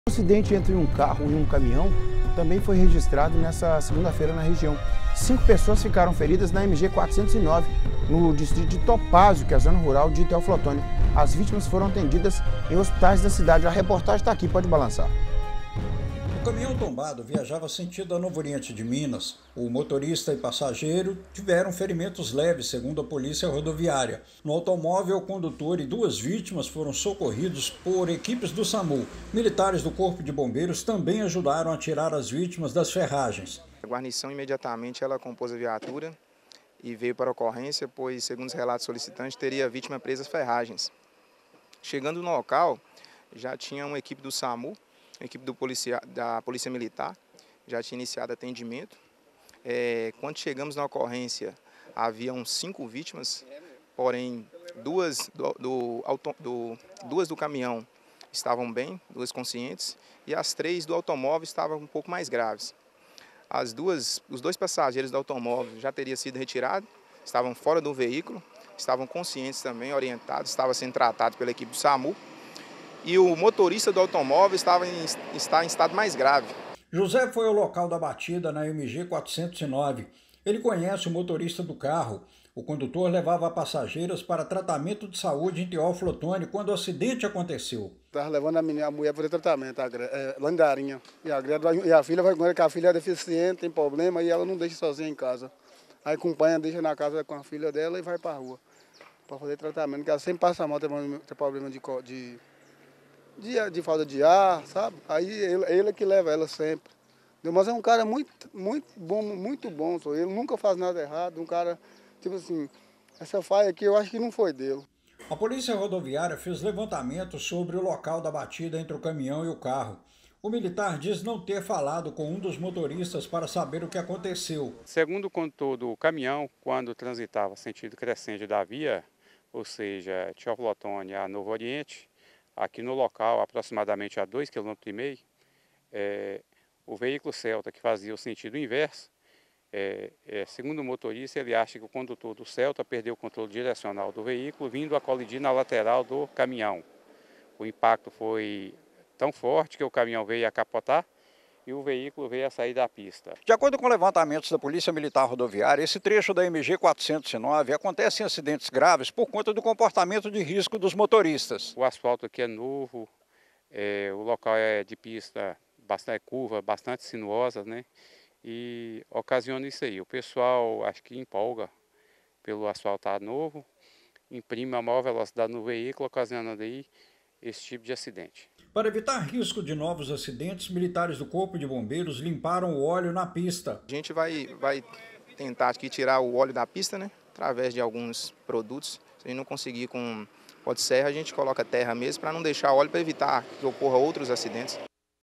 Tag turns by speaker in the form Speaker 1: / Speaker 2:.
Speaker 1: Um acidente entre um carro e um caminhão também foi registrado nessa segunda-feira na região. 5 pessoas ficaram feridas na MG 409, no distrito de Topázio, que é a zona rural de Teoflotone. As vítimas foram atendidas em hospitais da cidade. A reportagem está aqui, pode balançar.
Speaker 2: O caminhão tombado viajava sentido a Novo Oriente de Minas. O motorista e passageiro tiveram ferimentos leves, segundo a polícia rodoviária. No automóvel, o condutor e 2 vítimas foram socorridos por equipes do SAMU. Militares do Corpo de Bombeiros também ajudaram a tirar as vítimas das ferragens.
Speaker 3: A guarnição imediatamente ela compôs a viatura e veio para a ocorrência, pois, segundo os relatos solicitantes, teria a vítima presa às ferragens. Chegando no local, já tinha uma equipe do SAMU, a equipe da Polícia Militar, já tinha iniciado atendimento. Quando chegamos na ocorrência, haviam 5 vítimas, porém duas do caminhão estavam bem, 2 conscientes, e as 3 do automóvel estavam um pouco mais graves. Os 2 passageiros do automóvel já teriam sido retirados, estavam fora do veículo, estavam conscientes também, orientados, estavam sendo tratados pela equipe do SAMU. E o motorista do automóvel está em estado mais grave.
Speaker 2: José foi ao local da batida na MG 409. Ele conhece o motorista do carro. O condutor levava passageiras para tratamento de saúde em Teoflotone quando o acidente aconteceu.
Speaker 4: Estava levando a mulher para fazer tratamento, lá em Garinha. E a filha vai com ela, que a filha é deficiente, tem problema, e ela não deixa sozinha em casa. Aí acompanha, deixa na casa com a filha dela e vai para a rua para fazer tratamento, porque ela sempre passa mal, tem problema de falta de ar, sabe? Aí ele que leva ela sempre. Mas é um cara muito bom. Ele nunca faz nada errado, um cara, tipo assim, essa falha aqui eu acho que não foi dele.
Speaker 2: A polícia rodoviária fez levantamento sobre o local da batida entre o caminhão e o carro. O militar diz não ter falado com um dos motoristas para saber o que aconteceu.
Speaker 5: Segundo o condutor do caminhão, quando transitava sentido crescente da via, ou seja, Teoflotone a Novo Oriente, aqui no local, aproximadamente a 2,5 km, o veículo Celta, que fazia o sentido inverso, segundo o motorista, ele acha que o condutor do Celta perdeu o controle direcional do veículo, vindo a colidir na lateral do caminhão. O impacto foi tão forte que o caminhão veio a capotar e o veículo veio a sair da pista.
Speaker 2: De acordo com levantamentos da Polícia Militar Rodoviária, esse trecho da MG 409 acontece em acidentes graves por conta do comportamento de risco dos motoristas.
Speaker 5: O asfalto aqui é novo, o local é de pista bastante curva, bastante sinuosa, né? E ocasiona isso aí. O pessoal acho que empolga pelo asfalto novo, imprime a maior velocidade no veículo, ocasionando aí esse tipo de acidente.
Speaker 2: Para evitar risco de novos acidentes, militares do Corpo de Bombeiros limparam o óleo na pista.
Speaker 3: A gente vai tentar aqui tirar o óleo da pista, né? Através de alguns produtos. Se a gente não conseguir com pó de serra, a gente coloca terra mesmo para não deixar óleo, para evitar que ocorra outros acidentes.